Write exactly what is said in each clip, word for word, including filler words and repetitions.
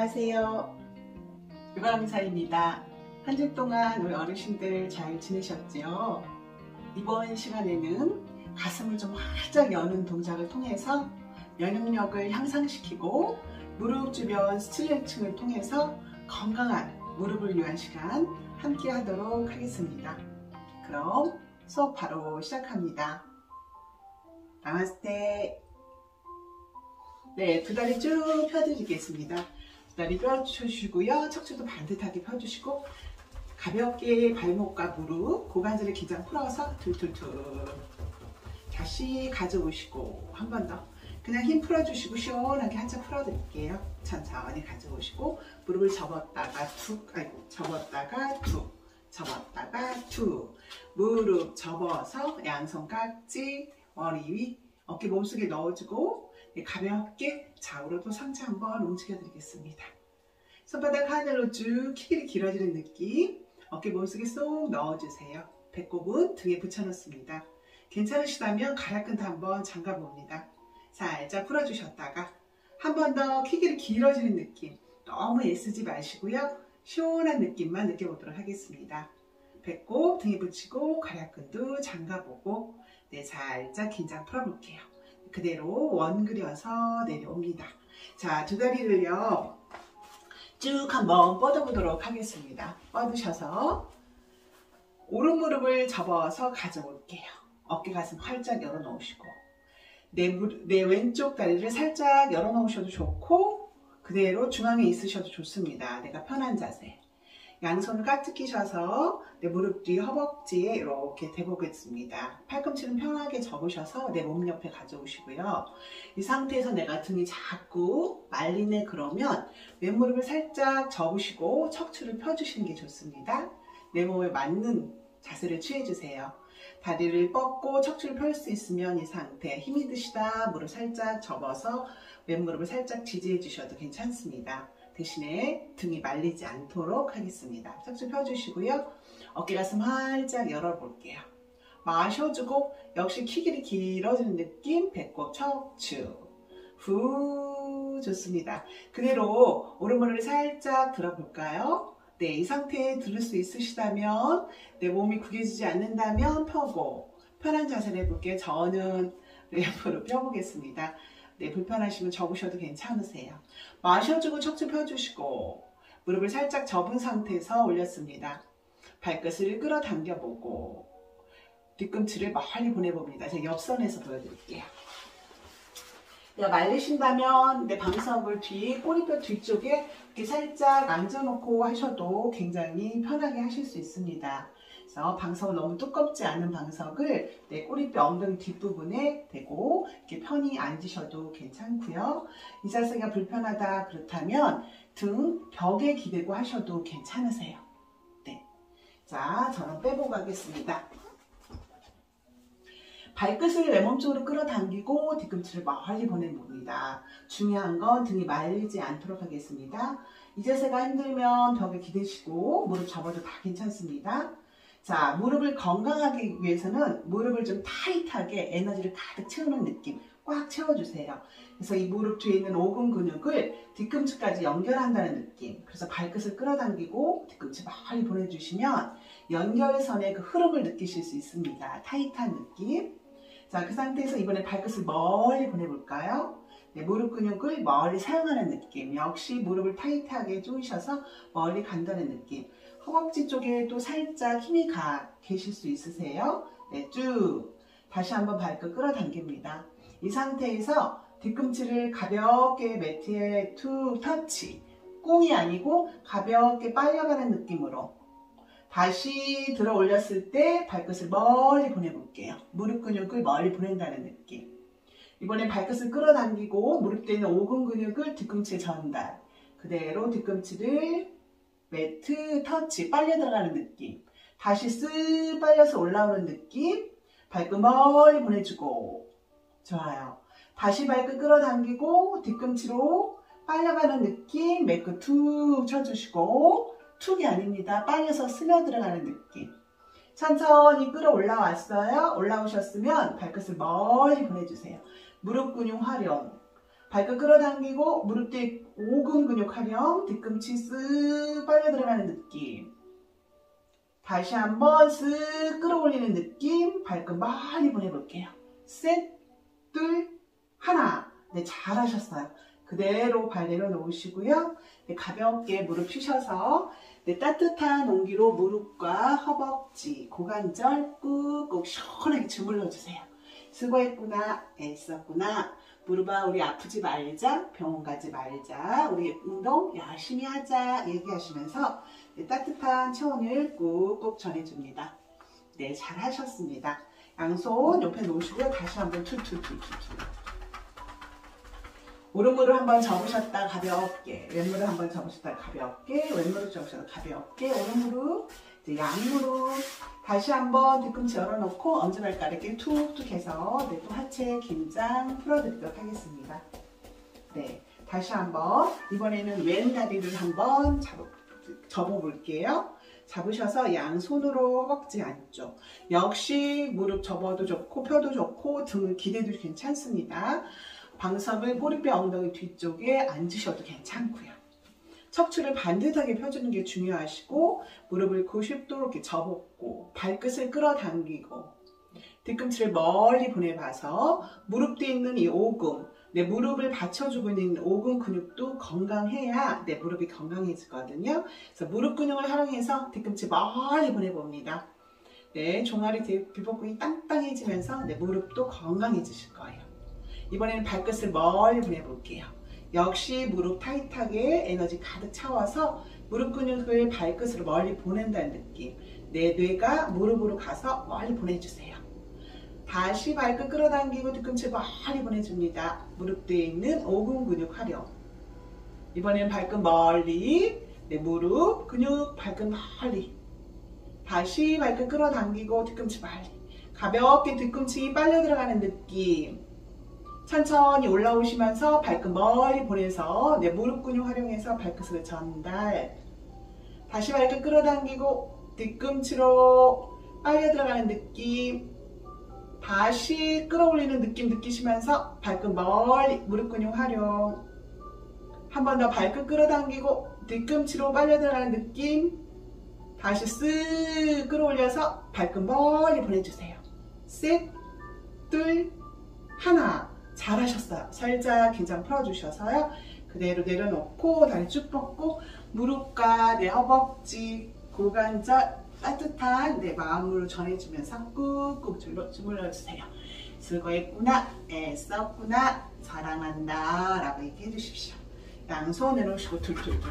안녕하세요. 요가의사입니다. 한 주 동안 우리 어르신들 잘 지내셨죠? 이번 시간에는 가슴을 좀 활짝 여는 동작을 통해서 면역력을 향상시키고 무릎 주변 스트레칭을 통해서 건강한 무릎을 위한 시간 함께 하도록 하겠습니다. 그럼 수업 바로 시작합니다. 나마스테. 네, 두 다리 쭉 펴드리겠습니다. 두 다리 펴주시고요. 척추도 반듯하게 펴주시고 가볍게 발목과 무릎, 고관절의 기장 풀어서 툴툴툴 다시 가져오시고 한 번 더 그냥 힘 풀어주시고 시원하게 한참 풀어드릴게요. 천천히 가져오시고 무릎을 접었다가 툭, 아이고 접었다가 툭, 접었다가 툭, 무릎 접어서 양손 깍지, 머리 위, 어깨 몸속에 넣어주고 네, 가볍게 좌우로도 상체 한번 움직여 드리겠습니다. 손바닥 하늘로 쭉 길이 길어지는 느낌, 어깨 몸속에 쏙 넣어주세요. 배꼽은 등에 붙여놓습니다. 괜찮으시다면 가락끈도 한번 잠가 봅니다. 살짝 풀어주셨다가 한 번 더 키기를 길어지는 느낌, 너무 애쓰지 마시고요. 시원한 느낌만 느껴보도록 하겠습니다. 배꼽 등에 붙이고 가락끈도 잠가보고 네, 살짝 긴장 풀어볼게요. 그대로 원 그려서 내려옵니다. 자, 두 다리를요 쭉 한번 뻗어보도록 하겠습니다. 뻗으셔서 오른 무릎을 접어서 가져올게요. 어깨 가슴 활짝 열어놓으시고 내, 무릎, 내 왼쪽 다리를 살짝 열어놓으셔도 좋고 그대로 중앙에 있으셔도 좋습니다. 내가 편한 자세. 양손을 깍지 끼셔서 내 무릎 뒤 허벅지에 이렇게 대보겠습니다. 팔꿈치는 편하게 접으셔서 내 몸 옆에 가져오시고요. 이 상태에서 내가 등이 자꾸 말리네 그러면 왼무릎을 살짝 접으시고 척추를 펴주시는 게 좋습니다. 내 몸에 맞는 자세를 취해주세요. 다리를 뻗고 척추를 펼 수 있으면 이 상태 힘이 드시다 무릎 살짝 접어서 왼무릎을 살짝 지지해 주셔도 괜찮습니다. 대신에 등이 말리지 않도록 하겠습니다. 척추 펴주시고요. 어깨 가슴 활짝 열어볼게요. 마셔주고 역시 키길이 길어지는 느낌, 배꼽 척추 후 좋습니다. 그대로 오른무릎을 살짝 들어볼까요? 네, 이 상태에 들을 수 있으시다면 내 몸이 구겨지지 않는다면 펴고 편한 자세를 해볼게요. 저는 왼무릎 펴보겠습니다. 네, 불편하시면 접으셔도 괜찮으세요. 마셔주고 척추 펴주시고 무릎을 살짝 접은 상태에서 올렸습니다. 발끝을 끌어당겨보고 뒤꿈치를 멀리 보내봅니다. 제가 옆선에서 보여드릴게요. 네, 말리신다면 내 방석을 뒤 꼬리뼈 뒤쪽에 이렇게 살짝 앉아놓고 하셔도 굉장히 편하게 하실 수 있습니다. 그래서 방석은 너무 두껍지 않은 방석을 내 꼬리뼈 엉덩이 뒷부분에 대고 이렇게 편히 앉으셔도 괜찮고요. 이 자세가 불편하다 그렇다면 등 벽에 기대고 하셔도 괜찮으세요. 네, 자, 저는 빼보고 가겠습니다. 발끝을 내 몸쪽으로 끌어당기고 뒤꿈치를 멀리 보내봅니다. 중요한 건 등이 말리지 않도록 하겠습니다. 이 자세가 힘들면 벽에 기대시고 무릎 접어도 다 괜찮습니다. 자, 무릎을 건강하게 위해서는 무릎을 좀 타이트하게 에너지를 가득 채우는 느낌 꽉 채워주세요. 그래서 이 무릎 뒤에 있는 오금 근육을 뒤꿈치까지 연결한다는 느낌. 그래서 발끝을 끌어당기고 뒤꿈치 멀리 보내주시면 연결선의 그 흐름을 느끼실 수 있습니다. 타이트한 느낌. 자, 그 상태에서 이번에 발끝을 멀리 보내볼까요? 네, 무릎 근육을 멀리 사용하는 느낌. 역시 무릎을 타이트하게 조이셔서 멀리 간다는 느낌. 허벅지 쪽에 또 살짝 힘이 가 계실 수 있으세요? 네, 쭉 다시 한번 발끝 끌어당깁니다. 이 상태에서 뒤꿈치를 가볍게 매트에 툭 터치, 꿍이 아니고 가볍게 빨려가는 느낌으로 다시 들어 올렸을 때 발끝을 멀리 보내볼게요. 무릎 근육을 멀리 보낸다는 느낌. 이번엔 발끝을 끌어당기고 무릎 뒤에 있는 오금 근육을 뒤꿈치에 전달. 그대로 뒤꿈치를 매트 터치, 빨려 들어가는 느낌. 다시 쓱 빨려서 올라오는 느낌. 발끝 멀리 보내주고. 좋아요. 다시 발끝 끌어당기고 뒤꿈치로 빨려가는 느낌. 매끝 툭 쳐주시고 툭이 아닙니다. 빨려서 스며 들어가는 느낌. 천천히 끌어 올라왔어요. 올라오셨으면 발끝을 멀리 보내주세요. 무릎 근육 활용. 발끝 끌어당기고 무릎 뒤에 오금 근육 활용, 뒤꿈치 쓱 빨려 들어가는 느낌. 다시 한번 쓱 끌어올리는 느낌, 발끝 많이 보내볼게요. 셋, 둘, 하나. 네, 잘하셨어요. 그대로 발 내려놓으시고요. 네, 가볍게 무릎 펴셔서 네, 따뜻한 온기로 무릎과 허벅지, 고관절 꾹꾹 시원하게 주물러주세요. 수고했구나, 애썼구나, 무릎아 우리 아프지 말자, 병원 가지 말자, 우리 운동 열심히 하자 얘기하시면서 네, 따뜻한 체온을 꾹꾹 전해줍니다. 네, 잘하셨습니다. 양손 옆에 놓으시고요. 다시 한번 툴툴툴툴툴. 오른무릎 한번 접으셨다 가볍게, 왼무릎 한번 접으셨다 가볍게, 왼무릎 접으셨다 가볍게, 오른무릎, 이제 양무릎 다시 한번 뒤꿈치 열어놓고 엄지발가락에 툭툭 해서 네, 또 하체 긴장 풀어드리도록 하겠습니다. 네, 다시 한번 이번에는 왼 다리를 한번 잡, 접어볼게요. 잡으셔서 양손으로 허벅지 안쪽, 역시 무릎 접어도 좋고 펴도 좋고 등을 기대도 괜찮습니다. 방석을 꼬리뼈 엉덩이 뒤쪽에 앉으셔도 괜찮고요. 척추를 반듯하게 펴주는 게 중요하시고 무릎을 구십 도 이렇게 접었고 발끝을 끌어당기고 뒤꿈치를 멀리 보내봐서 무릎 뒤에 있는 이 오금, 내 무릎을 받쳐주고 있는 오금 근육도 건강해야 내 무릎이 건강해지거든요. 그래서 무릎 근육을 활용해서 뒤꿈치 멀리 보내봅니다. 네, 종아리 비복근이 땅땅해지면서 내 무릎도 건강해지실 거예요. 이번에는 발끝을 멀리 보내볼게요. 역시 무릎 타이트하게 에너지 가득 차워서 무릎 근육을 발끝으로 멀리 보낸다는 느낌. 내 뇌가 무릎으로 가서 멀리 보내주세요. 다시 발끝 끌어당기고 뒤꿈치 멀리 보내줍니다. 무릎 뒤에 있는 오금 근육 활용. 이번에는 발끝 멀리, 내 무릎 근육 발끝 멀리. 다시 발끝 끌어당기고 뒤꿈치 멀리. 가볍게 뒤꿈치 빨려 들어가는 느낌. 천천히 올라오시면서 발끝 멀리 보내서 내 무릎 근육 활용해서 발끝으로 전달. 다시 발끝 끌어당기고 뒤꿈치로 빨려 들어가는 느낌. 다시 끌어올리는 느낌 느끼시면서 발끝 멀리 무릎 근육 활용. 한 번 더 발끝 끌어당기고 뒤꿈치로 빨려 들어가는 느낌. 다시 쓱 끌어올려서 발끝 멀리 보내주세요. 셋, 둘, 하나. 잘하셨어요. 살짝 긴장 풀어주셔서요. 그대로 내려놓고 다리 쭉 뻗고 무릎과 내 허벅지, 고관절 따뜻한 내 마음으로 전해주면서 꾹꾹 주물러주세요. 수고했구나, 애썼구나, 사랑한다 라고 얘기해 주십시오. 양손 내놓으시고 툴툴툴툴.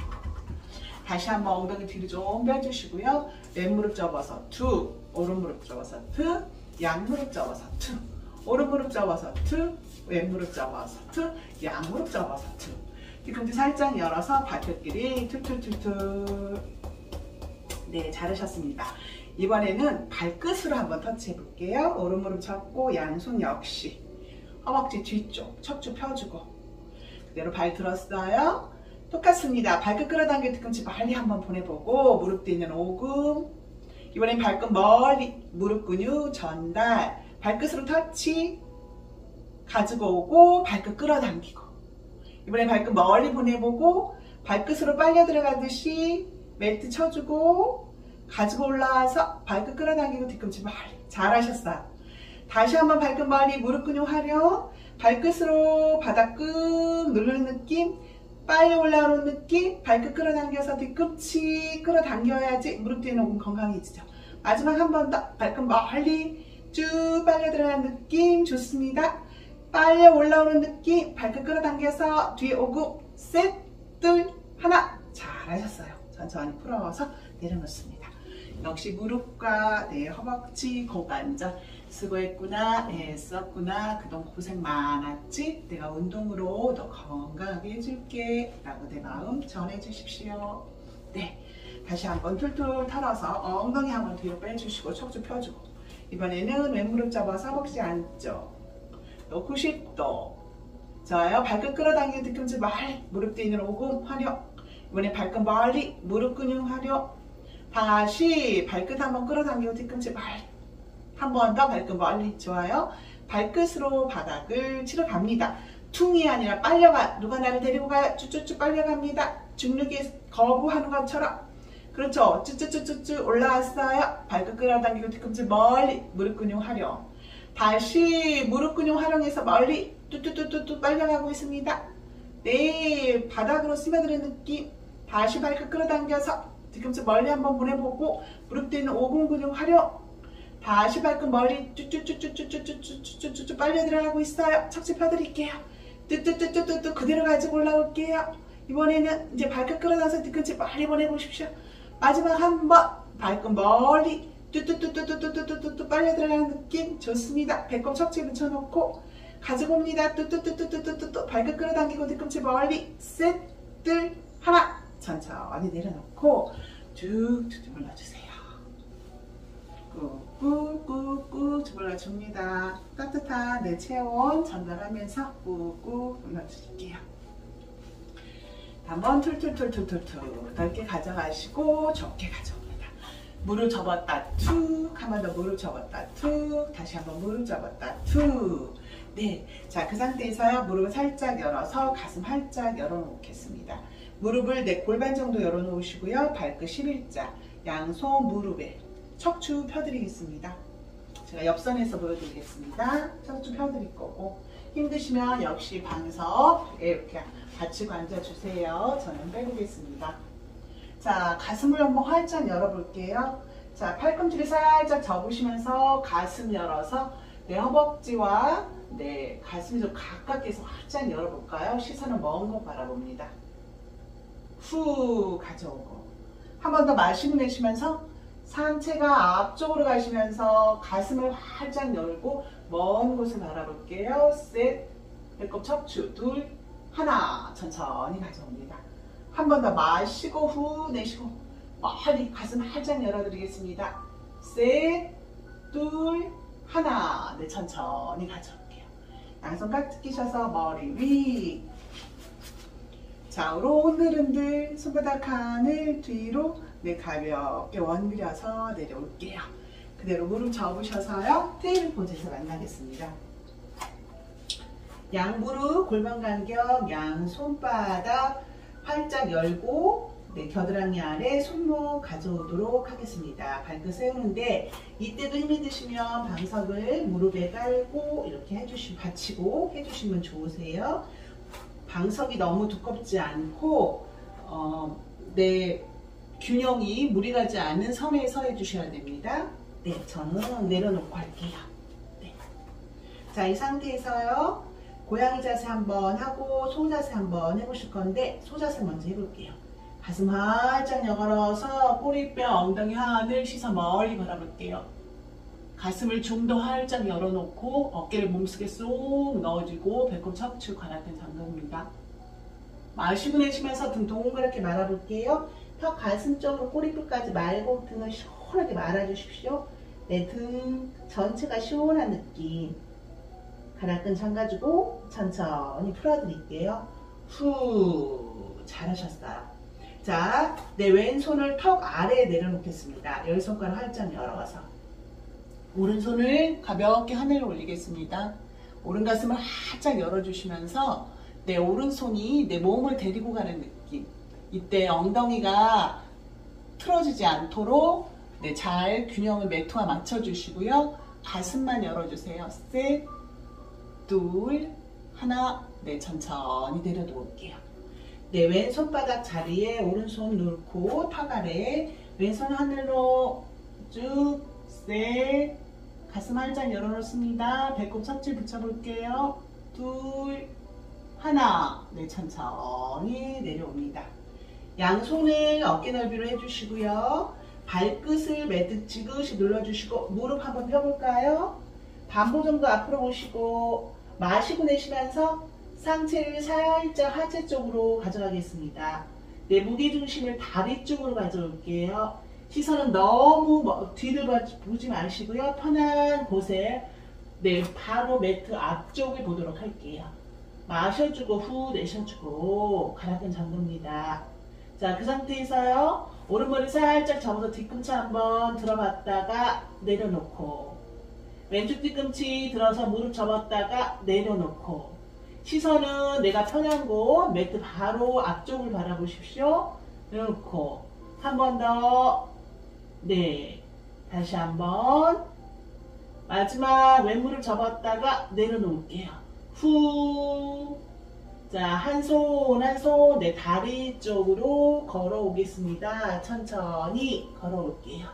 다시 한번 엉덩이 뒤로 좀 빼주시고요. 왼무릎 접어서 투, 오른무릎 접어서 투, 양무릎 접어서 투, 오른무릎 접어서 투, 왼무릎 접어서 투, 양무릎 접어서 투. 뒤꿈치 살짝 열어서 발끝끼리 툴툴툴툴. 네, 잘하셨습니다. 이번에는 발끝으로 한번 터치해 볼게요. 오른무릎 접고 양손 역시 허벅지 뒤쪽 척추 펴주고 그대로 발 들었어요. 똑같습니다. 발끝 끌어당겨 뒤꿈치 멀리 한번 보내보고 무릎 뒤에 있는 오금. 이번엔 발끝 멀리 무릎 근육 전달. 발끝으로 터치 가지고 오고 발끝 끌어당기고 이번에 발끝 멀리 보내보고 발끝으로 빨려 들어가듯이 멜트 쳐주고 가지고 올라와서 발끝 끌어당기고 뒤꿈치 멀리. 잘하셨어요. 다시 한번 발끝 멀리 무릎 근육 활용. 발끝으로 바닥 꾹 누르는 느낌, 빨리 올라오는 느낌. 발끝 끌어당겨서 뒤꿈치 끌어당겨야지 무릎 뒤에 오금 건강해지죠. 마지막 한 번 더 발끝 멀리 쭉 빨려 들어가는 느낌 좋습니다. 빨려 올라오는 느낌, 발끝 끌어당겨서 뒤에 오금. 셋, 둘, 하나. 잘하셨어요. 천천히 풀어서 내려놓습니다. 역시 무릎과 내 허벅지, 고관절 수고했구나, 애썼구나, 그동안 고생 많았지? 내가 운동으로 더 건강하게 해줄게 라고 내 마음 전해주십시오. 네, 다시 한번 툴툴 털어서 엉덩이 한번 뒤로 빼주시고 척추 펴주고 이번에는 왼무릎 잡아서 허벅지 안쪽 또 구십 도. 좋아요. 발끝 끌어당기는 뒤꿈치 멀리 무릎 뒤에 있는 오금 활용. 이번에 발끝 멀리 무릎 근육 활용. 다시 발끝 한번 끌어당기고 뒤꿈치 멀리. 한 번 더 발끝 멀리. 좋아요. 발끝으로 바닥을 치러 갑니다. 퉁이 아니라 빨려가. 누가 나를 데리고 가. 쭉쭉쭉 빨려갑니다. 중력이 거부하는 것처럼. 그렇죠. 쭉쭉쭉쭉 올라왔어요. 발끝 끌어당기고 뒤꿈치 멀리. 무릎 근육 활용. 다시 무릎 근육 활용해서 멀리 뚜뚜뚜뚜뚜 빨려가고 있습니다. 네, 바닥으로 스며드는 느낌. 다시 발끝 끌어당겨서 뒤꿈치 멀리 한번 보내보고 무릎 뒤는 오금 근육 활용. 다시 발끝 멀리 쭈쭈쭈쭈쭈쭈쭈쭈쭈쭈 빨려 들어가고 있어요. 척추 펴드릴게요. 뚜뚜뚜뚜뚜뚜 그대로 가지고 올라올게요. 이번에는 이제 발끝 끌어당겨서 뒤꿈치 멀리 보내보십시오. 마지막 한번 발끝 멀리 뚜뚜뚜뚜뚜뚜뚜뚜뚜 빨려 들어가는 느낌 좋습니다. 배꼽 척추에 붙여놓고 가지고 옵니다. 뚜뚜뚜뚜뚜뚜뚜 발끝 끌어당기고 뒤꿈치 멀리 셋, 둘, 하나 천천히 내려놓고 쭉쭉 주물러주세요. 꾹꾹꾹꾹 주물러줍니다. 따뜻한 내 체온 전달하면서 꾹꾹 눌러줄게요. 한번 툴툴툴툴툴툴 넓게 가져가시고 좁게 가져옵니다. 무릎 접었다 툭, 한 번 더 무릎 접었다 툭, 다시 한번 무릎 접었다 툭. 네, 자, 그 상태에서요 무릎을 살짝 열어서 가슴 활짝 열어놓겠습니다. 무릎을 내 골반 정도 열어놓으시고요. 발끝 십일 자, 양손 무릎에 척추 펴드리겠습니다. 제가 옆선에서 보여드리겠습니다. 척추 펴드릴 거고 힘드시면 역시 방석에 이렇게 받치고 앉아주세요. 저는 빼보겠습니다. 자, 가슴을 한번 활짝 열어볼게요. 자, 팔꿈치를 살짝 접으시면서 가슴 열어서 내 허벅지와 내 가슴이 좀 가깝게 해서 활짝 열어볼까요? 시선은 먼 곳 바라봅니다. 후 가져오고 한 번 더 마시고 내쉬면서 상체가 앞쪽으로 가시면서 가슴을 활짝 열고 먼 곳을 바라볼게요. 셋, 배꼽 척추, 둘, 하나 천천히 가져옵니다. 한 번 더 마시고 후 내쉬고 멀리 가슴 활짝 열어드리겠습니다. 셋, 둘, 하나. 네, 천천히 가져올게요. 양손 깍지 끼셔서 머리 위 좌우로 흔들흔들 손바닥 하늘 뒤로 네, 가볍게 원그려서 내려올게요. 그대로 무릎 접으셔서요. 테이블 포즈에서 만나겠습니다. 양무릎 골반 간격 양 손바닥 활짝 열고 네, 겨드랑이 아래 손목 가져오도록 하겠습니다. 발끝 세우는데 이때도 힘이 드시면 방석을 무릎에 깔고 이렇게 해주시, 받치고 해주시면 좋으세요. 방석이 너무 두껍지 않고 어, 내 균형이 무리 가지 않는 선에서 해주셔야 됩니다. 네, 저는 내려놓고 할게요. 네. 자, 이 상태에서요. 고양이 자세 한번 하고 소자세 한번 해보실 건데 소자세 먼저 해볼게요. 가슴 활짝 열어서 꼬리뼈, 엉덩이 하늘 시선 멀리 바라볼게요. 가슴을 좀 더 활짝 열어놓고 어깨를 몸속에 쏙 넣어주고 배꼽 척추 관악근 잠깁니다. 마시고 내쉬면서 등 동그랗게 말아볼게요. 턱 가슴 쪽으로 꼬리끝까지 말고 등을 시원하게 말아주십시오. 내 등 전체가 시원한 느낌. 관악근 잠가주고 천천히 풀어드릴게요. 후, 잘하셨어요. 자, 내 왼손을 턱 아래에 내려놓겠습니다. 열 손가락 활짝 열어서 오른손을 가볍게 하늘로 올리겠습니다. 오른 가슴을 활짝 열어주시면서 내 오른손이 내 몸을 데리고 가는 느낌. 이때 엉덩이가 틀어지지 않도록 네, 잘 균형을 매트와 맞춰주시고요. 가슴만 열어주세요. 셋, 둘, 하나. 네, 천천히 내려놓을게요. 네, 왼손바닥 자리에 오른손 놓고 턱 아래 왼손 하늘로 쭉 셋, 가슴 활짝 열어놓습니다. 배꼽 척추 붙여볼게요. 둘, 하나. 네, 천천히 내려옵니다. 양손을 어깨 넓이로 해주시고요. 발끝을 매트 지그시 눌러주시고 무릎 한번 펴볼까요? 반보 정도 앞으로 보시고 마시고 내쉬면서 상체를 살짝 하체 쪽으로 가져가겠습니다. 내 무게중심을 다리 쪽으로 가져올게요. 시선은 너무 뒤를 보지 마시고요. 편한 곳에 네, 바로 매트 앞쪽을 보도록 할게요. 마셔주고 후 내셔주고 관악근 잠깁니다. 자, 그 상태에서요. 오른머리 살짝 접어서 뒤꿈치 한번 들어봤다가 내려놓고 왼쪽 뒤꿈치 들어서 무릎 접었다가 내려놓고 시선은 내가 편한 곳 매트 바로 앞쪽을 바라보십시오. 놓고 한 번 더. 네, 다시 한번. 마지막 왼무릎 접었다가 내려놓을게요. 후. 자, 한 손 한 손 내 다리 쪽으로 걸어오겠습니다. 천천히 걸어올게요.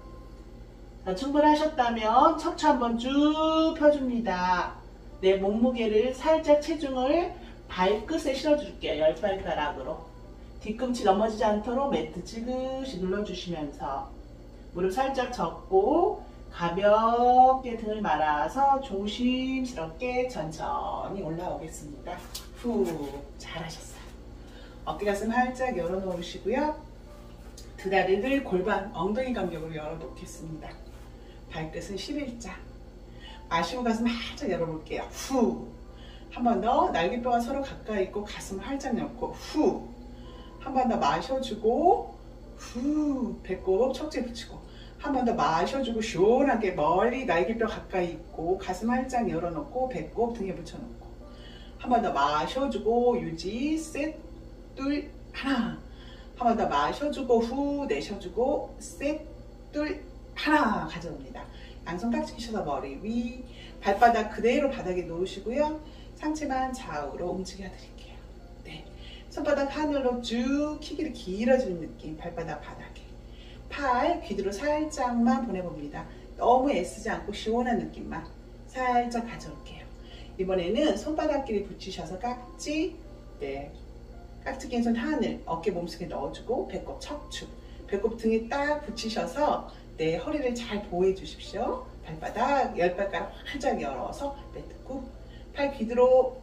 자, 충분하셨다면 척추 한번 쭉 펴줍니다. 내 몸무게를 살짝 체중을 발끝에 실어줄게요. 열 발가락으로. 뒤꿈치 넘어지지 않도록 매트 지그시 눌러주시면서 무릎 살짝 접고 가볍게 등을 말아서 조심스럽게 천천히 올라오겠습니다. 후, 잘하셨어요. 어깨 가슴 활짝 열어놓으시고요. 두 다리를 골반, 엉덩이 간격으로 열어놓겠습니다. 발끝은 십일자. 마시고 가슴 활짝 열어볼게요. 후. 한 번 더. 날개뼈가 서로 가까이 있고 가슴 활짝 열고 후. 한 번 더 마셔주고 후. 배꼽 척추에 붙이고 한 번 더 마셔주고 시원하게 멀리 날개뼈 가까이 있고 가슴 활짝 열어놓고 배꼽 등에 붙여놓고 한 번 더 마셔주고 유지. 셋, 둘, 하나. 한 번 더 마셔주고 후 내쉬어주고 셋, 둘, 하나 가져옵니다. 양손 깍지 끼셔서 머리 위, 발바닥 그대로 바닥에 놓으시고요. 상체만 좌우로 움직여 드릴게요. 네, 손바닥 하늘로 쭉 키기를 길어지는 느낌. 발바닥 바닥에 팔 귀뒤로 살짝만 보내봅니다. 너무 애쓰지 않고 시원한 느낌만 살짝 가져올게요. 이번에는 손바닥끼리 붙이셔서 깍지, 네, 깍지 낀 손 하늘, 어깨 몸속에 넣어주고 배꼽 척추, 배꼽 등에 딱 붙이셔서 네, 허리를 잘 보호해 주십시오. 발바닥, 열 발가락 활짝 열어서 매트 꾹, 팔 귀뒤로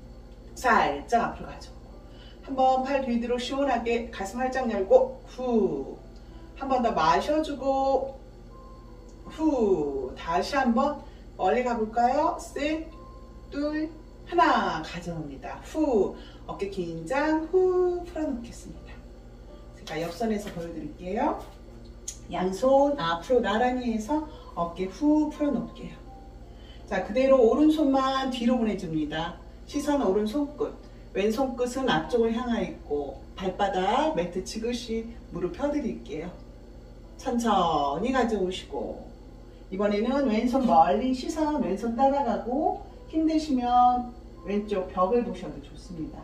살짝 앞으로 가져오고 한번 팔 귀뒤로 시원하게 가슴 활짝 열고 후, 한 번 더 마셔주고 후, 다시 한번 멀리 가볼까요? 셋, 둘, 하나 가져옵니다. 후, 어깨 긴장 후 풀어놓겠습니다. 제가 옆선에서 보여드릴게요. 양손 앞으로 나란히 해서 어깨 후 풀어놓을게요. 자, 그대로 오른손만 뒤로 보내줍니다. 시선 오른손끝, 왼손끝은 앞쪽을 향하 있고 발바닥 매트 지그시 무릎 펴드릴게요. 천천히 가져오시고 이번에는 왼손 멀리 시선 왼손 따라가고 힘드시면 왼쪽 벽을 보셔도 좋습니다.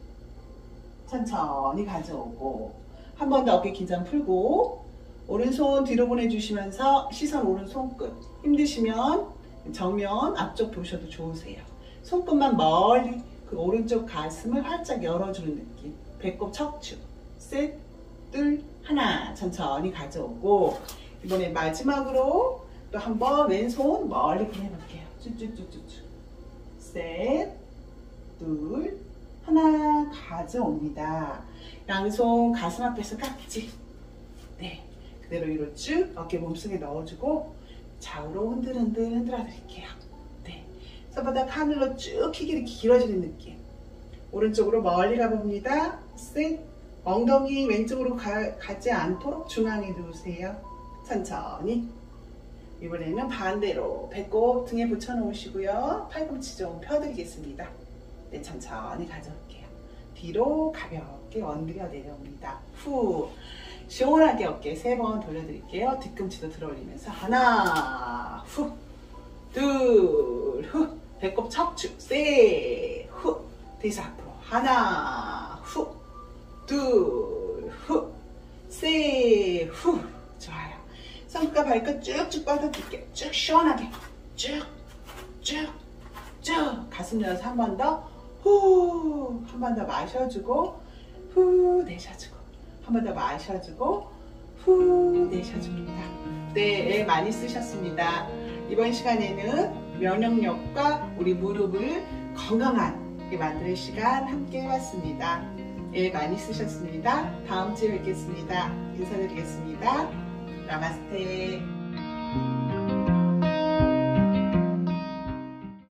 천천히 가져오고 한 번 더 어깨 긴장 풀고 오른손 뒤로 보내주시면서 시선 오른손끝, 힘드시면 정면 앞쪽 보셔도 좋으세요. 손끝만 멀리 그 오른쪽 가슴을 활짝 열어주는 느낌. 배꼽 척추 셋, 둘, 하나 천천히 가져오고 이번에 마지막으로 또 한번 왼손 멀리 보내볼게요. 쭉쭉쭉쭉쭉 셋, 둘, 하나 가져옵니다. 양손 가슴 앞에서 깍지, 네, 그대로 위로 쭉 어깨 몸속에 넣어주고 좌우로 흔들흔들 흔들어 드릴게요. 네, 손바닥 하늘로 쭉 키기를 길어지는 느낌. 오른쪽으로 멀리 가봅니다. 셋, 엉덩이 왼쪽으로 가, 가지 않도록 중앙에 두세요. 천천히. 이번에는 반대로 배꼽 등에 붙여 놓으시고요. 팔꿈치 좀 펴드리겠습니다. 네, 천천히 가져올게요. 뒤로 가볍게 원그려 내려옵니다. 후, 시원하게 어깨 세 번 돌려드릴게요. 뒤꿈치도 들어 올리면서 하나, 후, 둘, 후, 배꼽 척추, 셋, 후, 뒤에서 앞으로 하나, 후, 둘, 후, 셋, 후. 좋아요. 손끝 발끝 쭉쭉 뻗어줄게요. 쭉 시원하게 쭉, 쭉, 쭉. 가슴 열어서 한 번 더, 후, 한 번 더 마셔주고 후 내쉬어주고 한 번 더 마셔주고 후 내쉬어줍니다. 네, 많이 쓰셨습니다. 이번 시간에는 면역력과 우리 무릎을 건강하게 만드는 시간 함께 해봤습니다. 예, 많이 쓰셨습니다. 다음 주에 뵙겠습니다. 인사드리겠습니다. 나마스테.